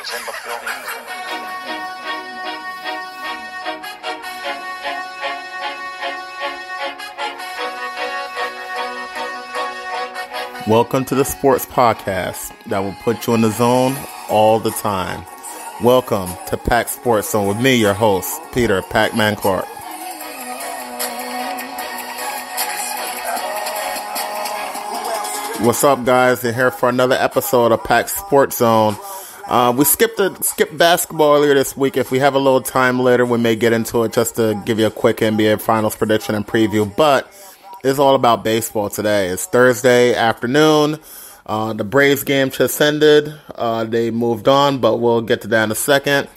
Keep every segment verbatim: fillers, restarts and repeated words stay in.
is in the building. Welcome to the sports podcast that will put you in the zone all the time. Welcome to Pac Sports Zone with me, your host, Peter Pacman Clarke. What's up, guys? You're here for another episode of Pac Sports Zone. Uh, we skipped the, skipped basketball earlier this week. If we have a little time later, we may get into it just to give you a quick N B A Finals prediction and preview. But it's all about baseball today. It's Thursday afternoon. Uh, the Braves game just ended. Uh, they moved on, but we'll get to that in a second.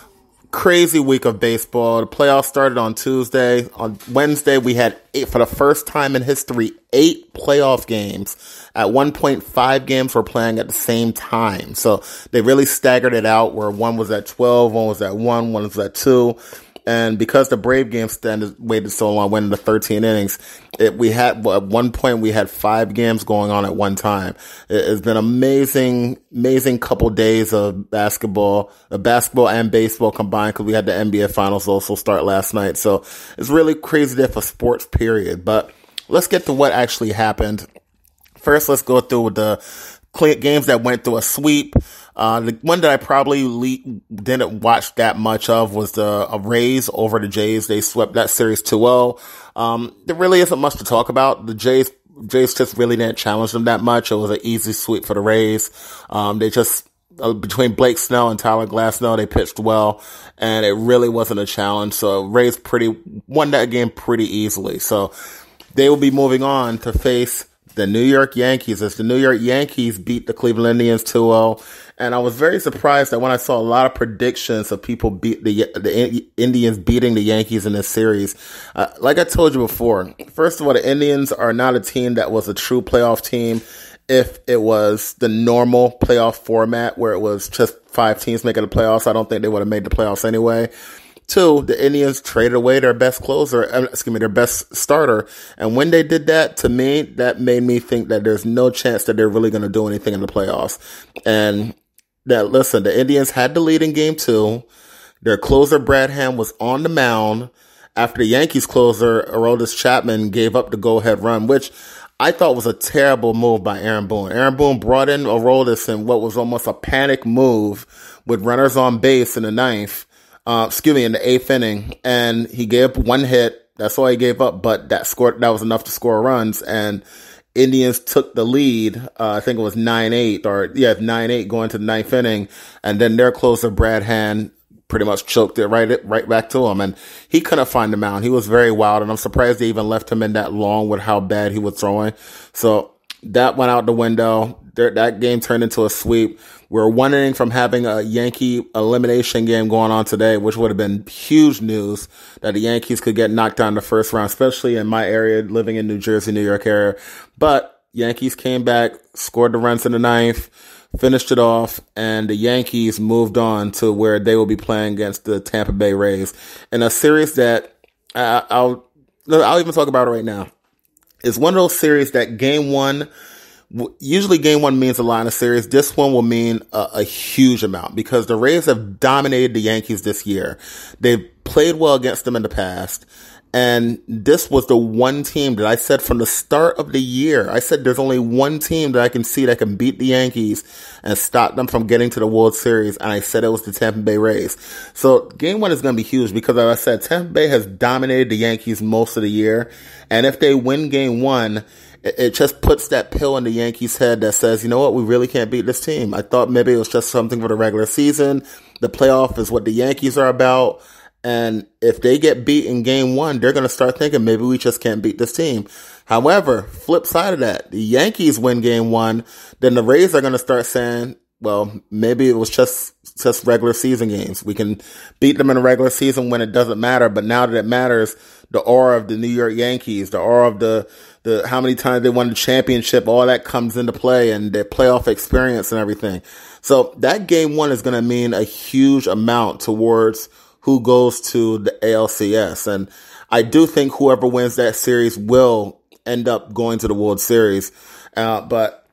Crazy week of baseball. The playoffs started on Tuesday. On Wednesday, we had eight, for the first time in history, eight playoff games. At one point, five games were playing at the same time. So they really staggered it out where one was at twelve, one was at one, one was at two. And because the Brave game standard waited so long, went into thirteen innings, it, we had, well, at one point we had five games going on at one time. It, it's been amazing, amazing couple days of basketball, uh, basketball and baseball combined, because we had the N B A Finals also start last night. So it's really crazy day for sports, period. But let's get to what actually happened. First, let's go through the games that went through a sweep. Uh, the one that I probably le- didn't watch that much of was the uh, Rays over the Jays. They swept that series two oh. Um, there really isn't much to talk about. The Jays, Jays just really didn't challenge them that much. It was an easy sweep for the Rays. Um, they just, uh, between Blake Snell and Tyler Glasnow, they pitched well, and it really wasn't a challenge. So Rays pretty, won that game pretty easily. So they will be moving on to face the New York Yankees as the New York Yankees beat the Cleveland Indians two oh. And I was very surprised that when I saw a lot of predictions of people beat the the Indians beating the Yankees in this series. Uh, like I told you before, first of all, the Indians are not a team that was a true playoff team if it was the normal playoff format where it was just five teams making the playoffs. I don't think they would have made the playoffs anyway. Two, the Indians traded away their best closer, excuse me, their best starter. And when they did that, to me, that made me think that there's no chance that they're really going to do anything in the playoffs. And that, listen, the Indians had the lead in game two. Their closer, Brad Hand, was on the mound after the Yankees closer, Aroldis Chapman, gave up the go-ahead run, which I thought was a terrible move by Aaron Boone. Aaron Boone brought in Aroldis in what was almost a panic move with runners on base in the ninth. Uh, excuse me, in the eighth inning, and he gave up one hit. That's all he gave up, but that scored, that was enough to score runs, and Indians took the lead. Uh, I think it was nine eight, or yeah, nine eight going to the ninth inning, and then their closer, Brad Hand, pretty much choked it right, right back to him, and he couldn't find the mound. He was very wild, and I'm surprised they even left him in that long with how bad he was throwing. So that went out the window. That game turned into a sweep. We're one inning from having a Yankee elimination game going on today, which would have been huge news that the Yankees could get knocked down in the first round, especially in my area, living in New Jersey, New York area. But Yankees came back, scored the runs in the ninth, finished it off, and the Yankees moved on to where they will be playing against the Tampa Bay Rays in a series that uh, I'll I'll even talk about it right now. It's one of those series that game one. Usually game one means a lot in a series. This one will mean a, a huge amount because the Rays have dominated the Yankees this year. They've played well against them in the past. And this was the one team that I said from the start of the year, I said there's only one team that I can see that can beat the Yankees and stop them from getting to the World Series. And I said it was the Tampa Bay Rays. So game one is going to be huge because, as I said, Tampa Bay has dominated the Yankees most of the year. And if they win game one, it just puts that pill in the Yankees' head that says, you know what, we really can't beat this team. I thought maybe it was just something for the regular season. The playoff is what the Yankees are about. And if they get beat in game one, they're going to start thinking maybe we just can't beat this team. However, flip side of that, the Yankees win game one, then the Rays are going to start saying, well, maybe it was just, just regular season games. We can beat them in a regular season when it doesn't matter. But now that it matters, the aura of the New York Yankees, the aura of the, the, how many times they won the championship, all that comes into play and their playoff experience and everything. So that game one is going to mean a huge amount towards who goes to the A L C S. And I do think whoever wins that series will end up going to the World Series. Uh, but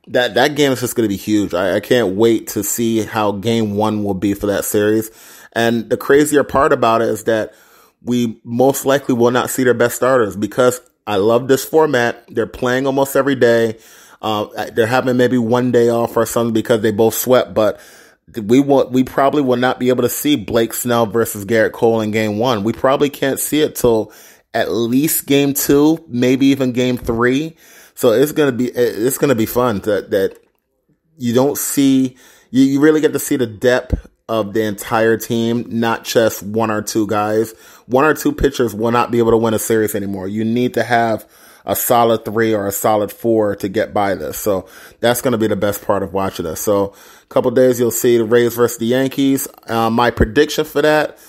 that, that game is just going to be huge. I, I can't wait to see how game one will be for that series. And the crazier part about it is that we most likely will not see their best starters because I love this format. They're playing almost every day. Uh, they're having maybe one day off or something because they both swept, but we will, we probably will not be able to see Blake Snell versus Garrett Cole in game one. We probably can't see it till at least game two, maybe even game three. So it's going to be, it's going to be fun that, that you don't see, you, you really get to see the depth of the entire team, not just one or two guys. One or two pitchers will not be able to win a series anymore. You need to have a solid three or a solid four to get by this. So that's going to be the best part of watching this. So a couple days you'll see the Rays versus the Yankees. Uh, my prediction for that,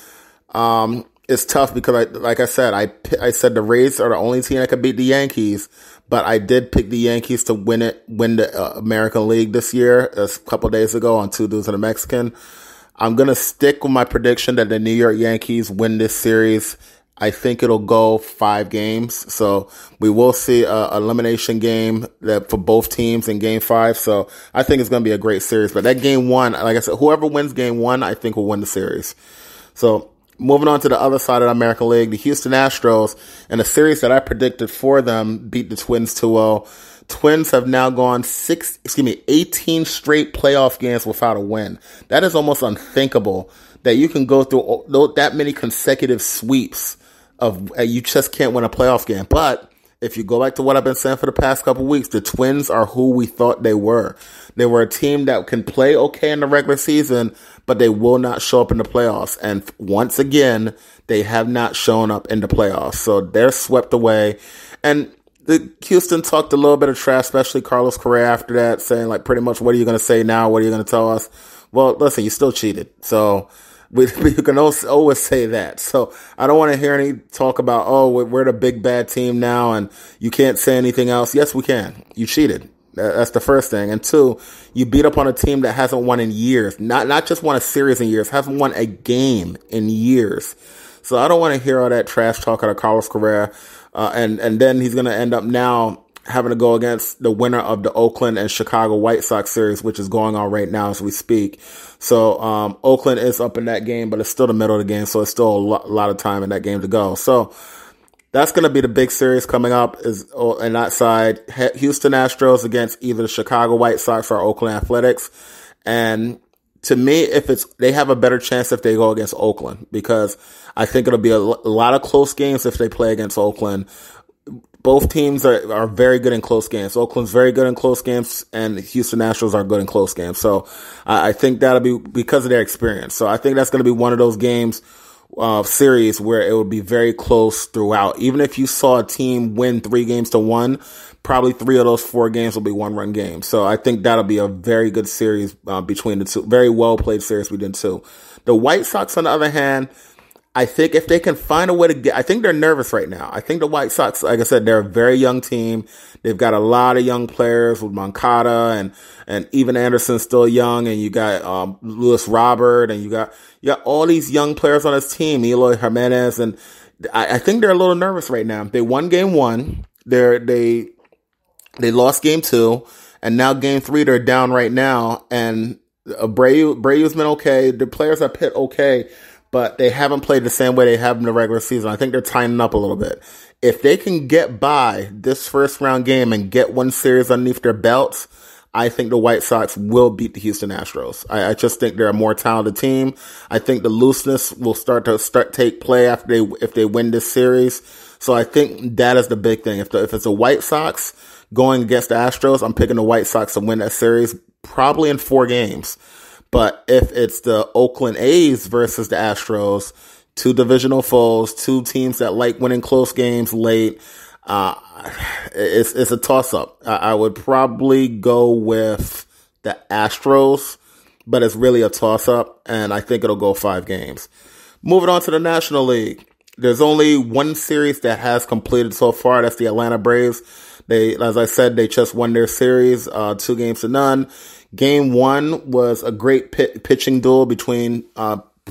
um, is tough because I, like I said, I, I said the Rays are the only team that could beat the Yankees, but I did pick the Yankees to win it, win the uh, American League this year, a couple days ago on Two Dudes and a Mexican. I'm going to stick with my prediction that the New York Yankees win this series. I think it'll go five games. So we will see a elimination game that for both teams in game five. So I think it's going to be a great series. But that game one, like I said, whoever wins game one, I think will win the series. So moving on to the other side of the American League, the Houston Astros, in a series that I predicted for them, beat the Twins two oh. Twins have now gone six, excuse me, eighteen straight playoff games without a win. That is almost unthinkable that you can go through that many consecutive sweeps of, uh, you just can't win a playoff game. But if you go back to what I've been saying for the past couple of weeks, the Twins are who we thought they were. They were a team that can play okay in the regular season, but they will not show up in the playoffs. And once again, they have not shown up in the playoffs. So they're swept away. And the Houston talked a little bit of trash, especially Carlos Correa after that, saying like pretty much, what are you going to say now? What are you going to tell us? Well, listen, you still cheated. So we, we can always say that. So I don't want to hear any talk about, oh, we're the big bad team now and you can't say anything else. Yes, we can. You cheated. That's the first thing. And two, you beat up on a team that hasn't won in years. Not, not just won a series in years, hasn't won a game in years. So I don't want to hear all that trash talk out of Carlos Correa. Uh, and, and then he's going to end up now having to go against the winner of the Oakland and Chicago White Sox series, which is going on right now as we speak. So, um, Oakland is up in that game, but it's still the middle of the game. So it's still a lo- lot of time in that game to go. So that's going to be the big series coming up is on that side. Houston Astros against either the Chicago White Sox or Oakland Athletics. And to me, if it's, they have a better chance if they go against Oakland because I think it'll be a, a lot of close games if they play against Oakland. Both teams are, are very good in close games. Oakland's very good in close games and Houston Astros are good in close games. So I, I think that'll be because of their experience. So I think that's going to be one of those games, uh, series where it will be very close throughout. Even if you saw a team win three games to one, probably three of those four games will be one-run games. So I think that'll be a very good series uh, between the two. Very well-played series between the two. The White Sox, on the other hand, I think if they can find a way to get, I think they're nervous right now. I think the White Sox, like I said, they're a very young team. They've got a lot of young players with Moncada and, and even Anderson still young. And you got, um, Luis Robert and you got, you got all these young players on this team, Eloy Jimenez. And I, I think they're a little nervous right now. They won game one. They're, they, they lost game two and now game three, they're down right now. And Abreu, Abreu's been okay. The players have hit okay, but they haven't played the same way they have in the regular season. I think they're tightening up a little bit. If they can get by this first round game and get one series underneath their belts, I think the White Sox will beat the Houston Astros. I, I just think they're a more talented team. I think the looseness will start to start take play after they, if they win this series. So I think that is the big thing. If the, if it's a White Sox going against the Astros, I'm picking the White Sox to win that series probably in four games. But if it's the Oakland A's versus the Astros, two divisional foes, two teams that like winning close games late, uh, it's, it's a toss-up. I, I would probably go with the Astros, but it's really a toss-up, and I think it'll go five games. Moving on to the National League. There's only one series that has completed so far. That's the Atlanta Braves. They, as I said, they just won their series, uh, two games to none. Game one was a great pit, pitching duel between uh,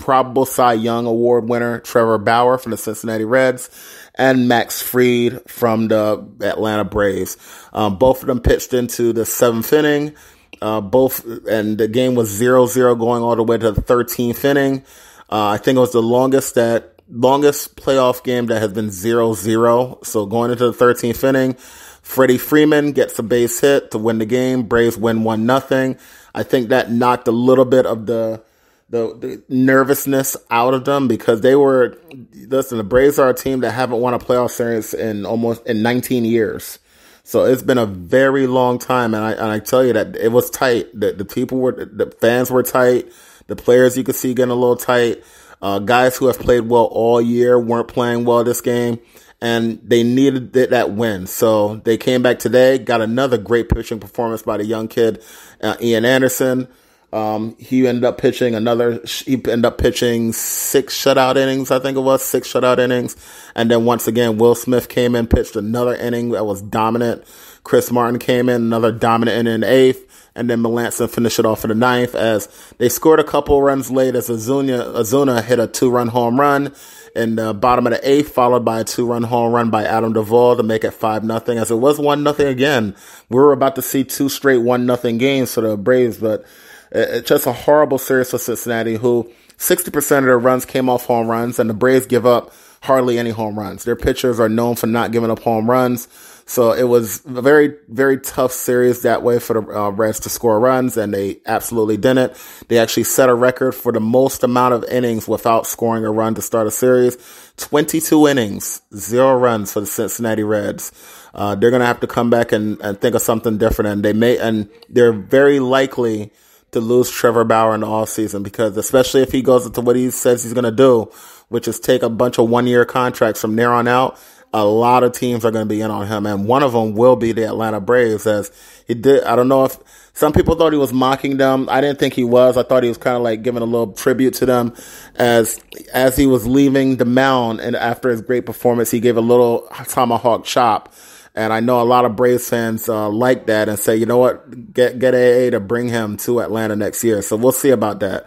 probable Cy Young Award winner Trevor Bauer from the Cincinnati Reds, and Max Fried from the Atlanta Braves. Um, both of them pitched into the seventh inning. Uh, both, and the game was zero zero going all the way to the thirteenth inning. Uh, I think it was the longest that, longest playoff game that has been zero zero. So going into the thirteenth inning, Freddie Freeman gets a base hit to win the game. Braves win one nothing. I think that knocked a little bit of the, the, the nervousness out of them because they were, listen, the Braves are a team that haven't won a playoff series in almost, in nineteen years. So it's been a very long time, and I and I tell you that it was tight. The, the people were, the fans were tight. The players you could see getting a little tight. Uh, guys who have played well all year weren't playing well this game, and they needed that, that win. So they came back today, got another great pitching performance by the young kid, uh, Ian Anderson. Um, he ended up pitching another, he ended up pitching six shutout innings, I think it was, six shutout innings. And then once again, Will Smith came in, pitched another inning that was dominant. Chris Martin came in, another dominant inning in the eighth. And then Melanson finished it off in the ninth as they scored a couple runs late as Azuna, Azuna hit a two-run home run in the bottom of the eighth, followed by a two-run home run by Adam Duvall to make it five nothing. As it was one nothing again. We were about to see two straight one nothing games for the Braves, but it's just a horrible series for Cincinnati, who sixty percent of their runs came off home runs, and the Braves give up hardly any home runs. Their pitchers are known for not giving up home runs. So it was a very, very tough series that way for the uh, Reds to score runs, and they absolutely didn't. They actually set a record for the most amount of innings without scoring a run to start a series. twenty-two innings, zero runs for the Cincinnati Reds. Uh, they're going to have to come back and, and think of something different, and they may, and they're very likely to lose Trevor Bauer in the offseason because especially if he goes into what he says he's going to do, which is take a bunch of one-year contracts from there on out, a lot of teams are going to be in on him, and one of them will be the Atlanta Braves. As he did, I don't know if some people thought he was mocking them. I didn't think he was. I thought he was kind of like giving a little tribute to them as as he was leaving the mound, and after his great performance, he gave a little tomahawk chop. And I know a lot of Braves fans uh, like that and say, you know what, get get A A to bring him to Atlanta next year. So we'll see about that.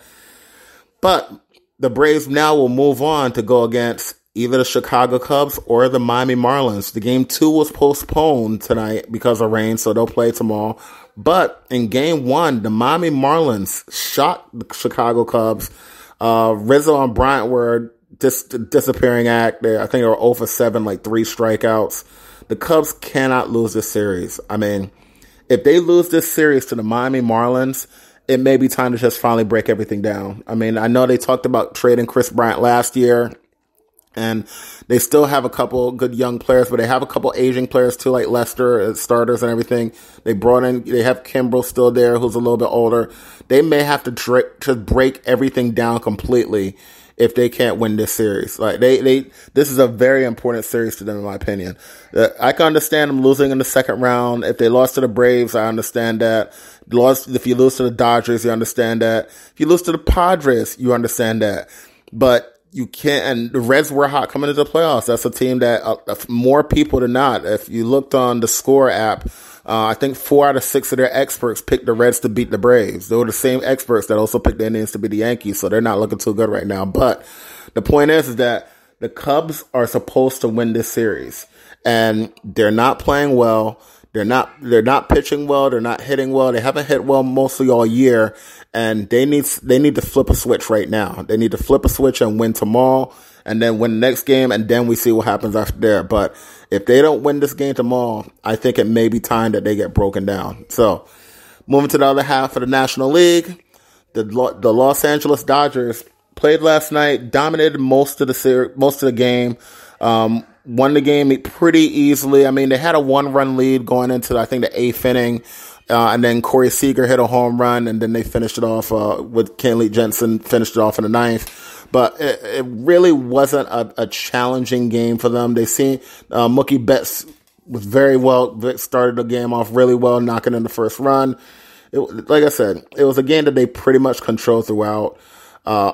But the Braves now will move on to go against either the Chicago Cubs or the Miami Marlins. The game two was postponed tonight because of rain, so they'll play tomorrow. But in game one, the Miami Marlins shocked the Chicago Cubs. Uh, Rizzo and Bryant were dis- disappearing act. They, I think they were zero for seven, like three strikeouts. The Cubs cannot lose this series. I mean, if they lose this series to the Miami Marlins, it may be time to just finally break everything down. I mean, I know they talked about trading Chris Bryant last year, and they still have a couple good young players, but they have a couple aging players too, like Lester, starters and everything. They brought in, they have Kimbrel still there, who's a little bit older. They may have to, dra- to break everything down completely if they can't win this series. Like they, they, this is a very important series to them, in my opinion. Uh, I can understand them losing in the second round. If they lost to the Braves, I understand that. Lost, if you lose to the Dodgers, you understand that. If you lose to the Padres, you understand that. But you can't, and the Reds were hot coming into the playoffs. That's a team that uh, more people than not, if you looked on the Score app, uh, I think four out of six of their experts picked the Reds to beat the Braves. They were the same experts that also picked the Indians to beat the Yankees, so they're not looking too good right now. But the point is, is that the Cubs are supposed to win this series, and they're not playing well. They're not, they're not pitching well. They're not hitting well. They haven't hit well mostly all year, and they need, they need to flip a switch right now. They need to flip a switch and win tomorrow, and then win the next game, and then we see what happens after there. But if they don't win this game tomorrow, I think it may be time that they get broken down. So, moving to the other half of the National League, the the Los Angeles Dodgers played last night, dominated most of the ser- most of the game, um, won the game pretty easily. I mean, they had a one-run lead going into, I think, the eighth inning, uh, and then Corey Seager hit a home run, and then they finished it off uh, with Kenley Jensen, finished it off in the ninth. But it, it really wasn't a, a challenging game for them. They seen uh, Mookie Betts was very well, started the game off really well, knocking in the first run. It, like I said, it was a game that they pretty much controlled throughout. Uh,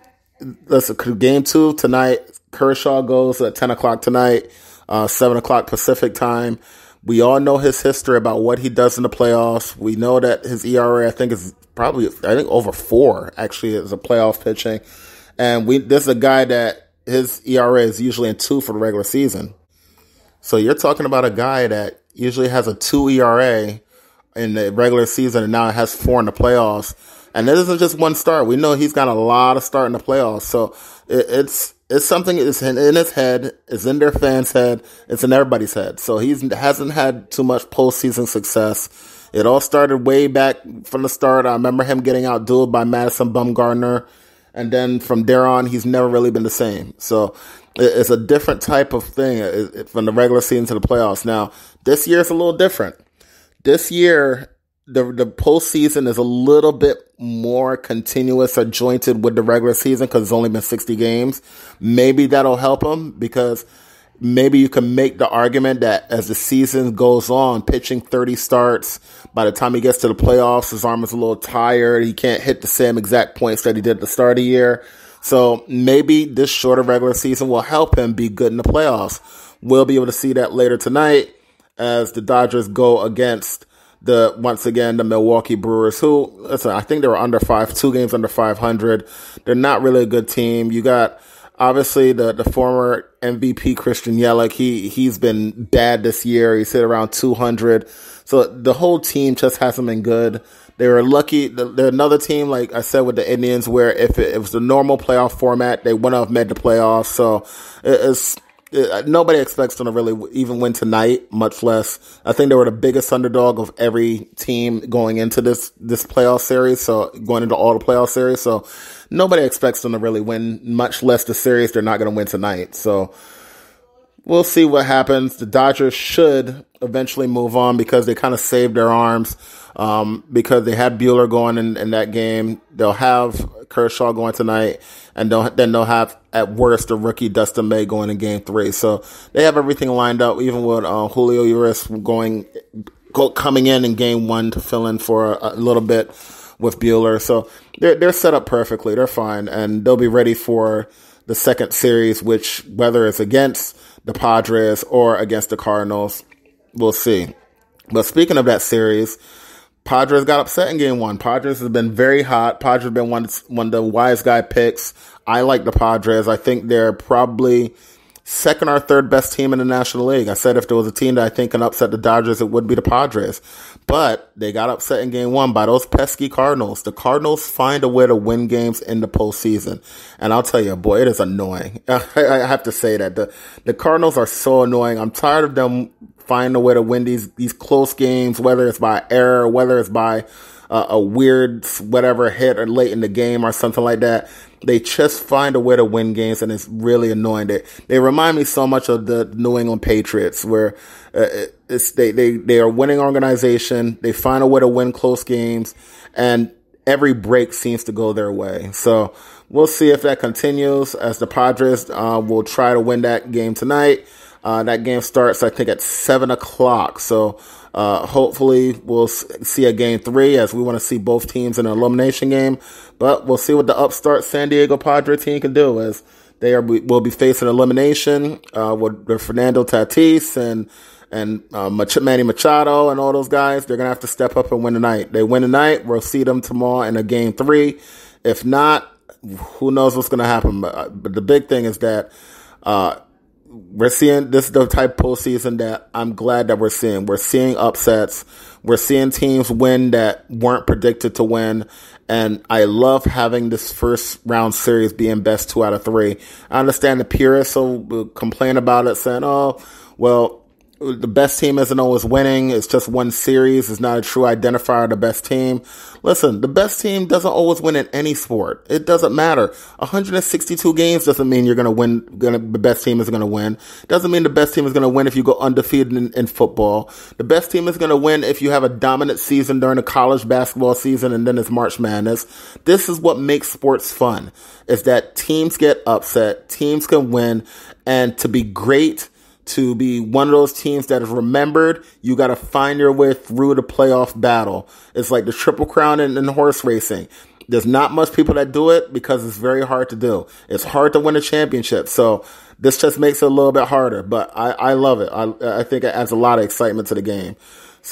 listen, game two tonight, Kershaw goes at ten o'clock tonight, uh, seven o'clock Pacific time. We all know his history about what he does in the playoffs. We know that his E R A, I think, is probably, I think, over four, actually, is a playoff pitching. And we this is a guy that his E R A is usually in two for the regular season. So you're talking about a guy that usually has a two E R A in the regular season and now has four in the playoffs. And this isn't just one start. We know he's got a lot of start in the playoffs. So it, it's it's something that's in, in his head, it's in their fans' head, it's in everybody's head. So he hasn't had too much postseason success. It all started way back from the start. I remember him getting outdueled by Madison Bumgarner. And then from there on, he's never really been the same. So it's a different type of thing from the regular season to the playoffs. Now, this year is a little different. This year, the the postseason is a little bit more continuous or jointed with the regular season because it's only been sixty games. Maybe that'll help him because maybe you can make the argument that as the season goes on, pitching thirty starts, by the time he gets to the playoffs, his arm is a little tired. He can't hit the same exact points that he did at the start of the year. So maybe this shorter regular season will help him be good in the playoffs. We'll be able to see that later tonight as the Dodgers go against the, once again, the Milwaukee Brewers, who, listen, I think they were under five, two games under five hundred. They're not really a good team. You got, obviously, the, the former M V P Christian Yelich. He, he's been bad this year. He's hit around two hundred. So the whole team just hasn't been good. They were lucky. They're another team, like I said, with the Indians, where if it, it was the normal playoff format, they wouldn't have made the playoffs. So it's, it, nobody expects them to really even win tonight, much less. I think they were the biggest underdog of every team going into this, this playoff series. So going into all the playoff series. So nobody expects them to really win, much less the series they're not going to win tonight. So we'll see what happens. The Dodgers should eventually move on because they kind of saved their arms um, because they had Buehler going in, in that game. They'll have Kershaw going tonight, and they'll, then they'll have, at worst, the rookie Dustin May going in game three. So they have everything lined up, even with uh, Julio Urias going, go, coming in in game one to fill in for a, a little bit with Buehler. So they're, they're set up perfectly. They're fine, and they'll be ready for the second series, which, whether it's against the Padres or against the Cardinals, we'll see. But speaking of that series, Padres got upset in game one. Padres has been very hot. Padres have been one, one of the wise guy picks. I like the Padres. I think they're probably second or third best team in the National League. I said if there was a team that I think can upset the Dodgers, it would be the Padres. But they got upset in game one by those pesky Cardinals. The Cardinals find a way to win games in the postseason. And I'll tell you, boy, it is annoying. I have to say that. The, the Cardinals are so annoying. I'm tired of them finding a way to win these, these close games, whether it's by error, whether it's by uh, a weird whatever hit or late in the game or something like that. They just find a way to win games, and it's really annoying. They, they remind me so much of the New England Patriots, where uh, it's, they, they, they are a winning organization. They find a way to win close games, and every break seems to go their way. So we'll see if that continues as the Padres uh, will try to win that game tonight. Uh, that game starts, I think, at seven o'clock. So uh, hopefully we'll see a game three, as we want to see both teams in an elimination game. But we'll see what the upstart San Diego Padre team can do, as they are will be facing elimination uh, with Fernando Tatis and and uh, Manny Machado and all those guys. They're gonna have to step up and win tonight. They win tonight, we'll see them tomorrow in a game three. If not, who knows what's gonna happen? But, but the big thing is that uh, we're seeing this is the type of postseason that I'm glad that we're seeing. We're seeing upsets. We're seeing teams win that weren't predicted to win. And I love having this first round series being best two out of three. I understand the purists will complain about it, saying, oh, well, the best team isn't always winning. It's just one series. It's not a true identifier of the best team. Listen, the best team doesn't always win in any sport. It doesn't matter. one hundred sixty-two games doesn't mean you're going to win. Gonna, the best team is going to win. Doesn't mean the best team is going to win if you go undefeated in, in football. The best team is going to win if you have a dominant season during the college basketball season and then it's March Madness. This is what makes sports fun, is that teams get upset, teams can win, and to be great, to be one of those teams that is remembered, you got to find your way through the playoff battle. It's like the Triple Crown in, in horse racing. There's not much people that do it because it's very hard to do. It's hard to win a championship. So this just makes it a little bit harder, but I, I love it. I, I think it adds a lot of excitement to the game. So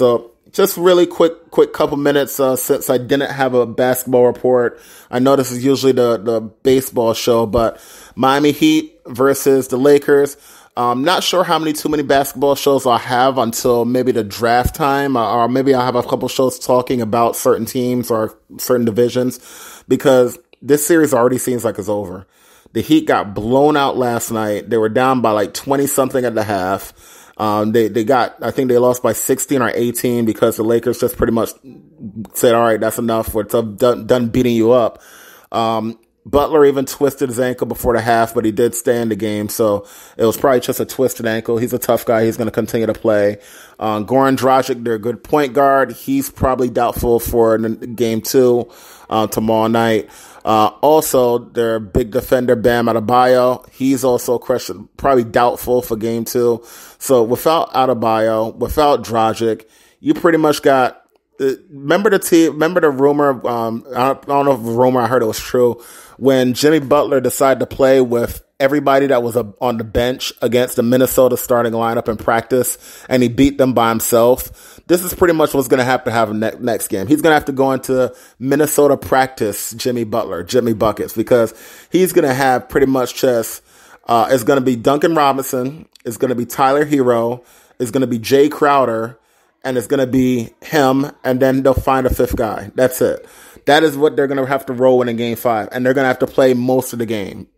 just really quick, quick couple minutes uh, since I didn't have a basketball report. I know this is usually the, the baseball show, but Miami Heat versus the Lakers. I'm not sure how many too many basketball shows I'll have until maybe the draft time, or maybe I'll have a couple shows talking about certain teams or certain divisions, because this series already seems like it's over. The Heat got blown out last night. They were down by like twenty something at the half. Um, they, they got, I think they lost by sixteen or eighteen because the Lakers just pretty much said, all right, that's enough. We're done, done beating you up. Um, Butler even twisted his ankle before the half, but he did stay in the game. So it was probably just a twisted ankle. He's a tough guy. He's going to continue to play. Um, Goran Dragic, their good point guard. He's probably doubtful for game two, uh, tomorrow night. Uh, also, their big defender, Bam Adebayo, he's also question, probably doubtful for game two. So without Adebayo, without Dragic, you pretty much got, uh, remember the team, remember the rumor, um, I don't, I don't know if the rumor, I heard it was true, when Jimmy Butler decided to play with everybody that was a, on the bench against the Minnesota starting lineup in practice, and he beat them by himself. This is pretty much what's going to have to happen ne- next game. He's going to have to go into Minnesota practice Jimmy Butler, Jimmy Buckets, because he's going to have pretty much just, uh, it's going to be Duncan Robinson, it's going to be Tyler Hero, it's going to be Jay Crowder, and it's going to be him, and then they'll find a fifth guy. That's it. That is what they're going to have to roll in in game five. And they're going to have to play most of the game.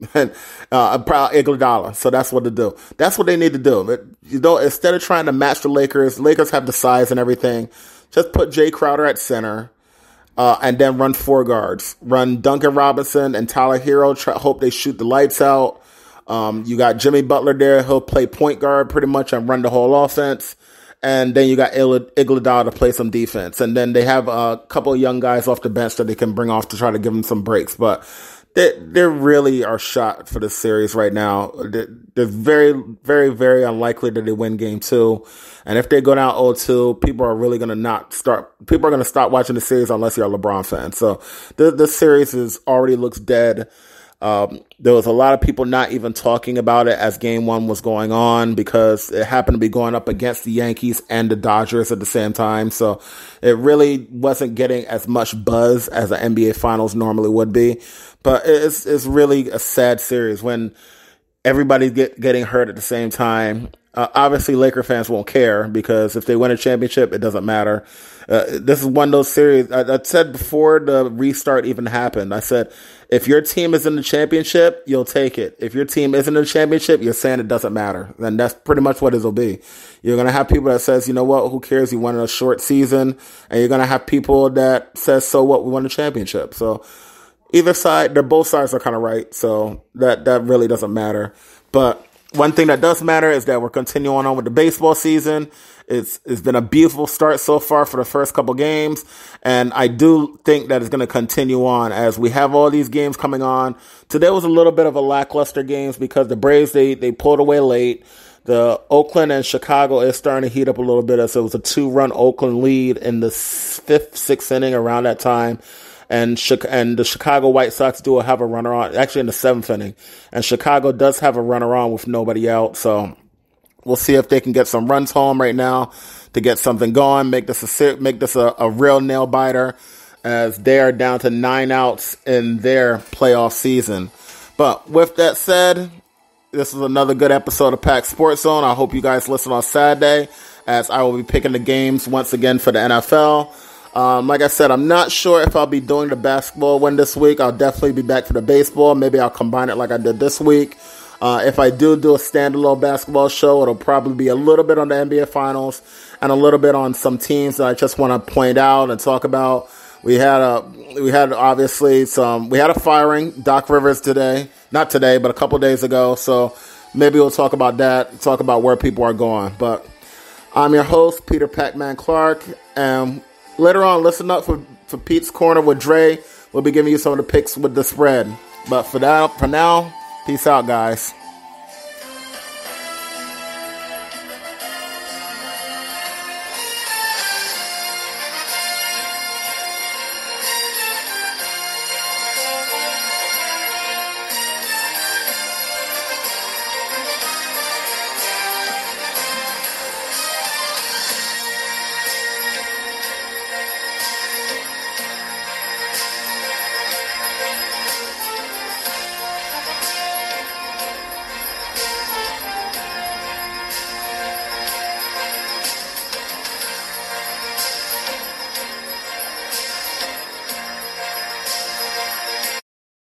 uh, Iguodala. So that's what to do. That's what they need to do. It, you know, instead of trying to match the Lakers, Lakers have the size and everything. Just put Jay Crowder at center. Uh, and then run four guards. Run Duncan Robinson and Tyler Hero. Try, hope they shoot the lights out. Um, you got Jimmy Butler there. He'll play point guard pretty much and run the whole offense. And then you got Iguodala to play some defense. And then they have a couple of young guys off the bench that they can bring off to try to give them some breaks. But they, they really are shot for this series right now. They're, they're very, very, very unlikely that they win game two. And if they go down oh two, people are really going to not start, people are going to stop watching the series unless you're a LeBron fan. So this, this series is already looks dead. Um, there was a lot of people not even talking about it as game one was going on because it happened to be going up against the Yankees and the Dodgers at the same time. So it really wasn't getting as much buzz as an N B A Finals normally would be. But it's, it's really a sad series when everybody's get, getting hurt at the same time. Uh, obviously, Laker fans won't care because if they win a championship, it doesn't matter. Uh, this is one of those series. I, I said before the restart even happened, I said, if your team is in the championship, you'll take it. If your team isn't in the championship, you're saying it doesn't matter. And that's pretty much what it'll be. You're going to have people that says, you know what, who cares? You won a short season. And you're going to have people that says, so what, we won a championship. So either side, they're both sides are kind of right. So that, that really doesn't matter. But one thing that does matter is that we're continuing on with the baseball season. It's it's been a beautiful start so far for the first couple games, and I do think that it's going to continue on as we have all these games coming on. Today was a little bit of a lackluster games because the Braves, they, they pulled away late. The Oakland and Chicago is starting to heat up a little bit. So it was a two-run Oakland lead in the fifth, sixth inning around that time. And and the Chicago White Sox do have a runner on, actually in the seventh inning. And Chicago does have a runner on with nobody out. So we'll see if they can get some runs home right now to get something going, make this a make this a, a real nail biter as they are down to nine outs in their playoff season. But with that said, this is another good episode of Pack Sports Zone. I hope you guys listen on Saturday as I will be picking the games once again for the N F L. Um, like I said, I'm not sure if I'll be doing the basketball one this week. I'll definitely be back for the baseball. Maybe I'll combine it like I did this week. Uh, if I do do a standalone basketball show, it'll probably be a little bit on the N B A Finals and a little bit on some teams that I just want to point out and talk about. We had a, we had obviously some, we had a firing, Doc Rivers today, not today, but a couple days ago. So maybe we'll talk about that, talk about where people are going. But I'm your host, Peter Pacman Clarke, and later on, listen up for, for Pete's Corner with Dre. We'll be giving you some of the picks with the spread. But for that, for now, peace out, guys.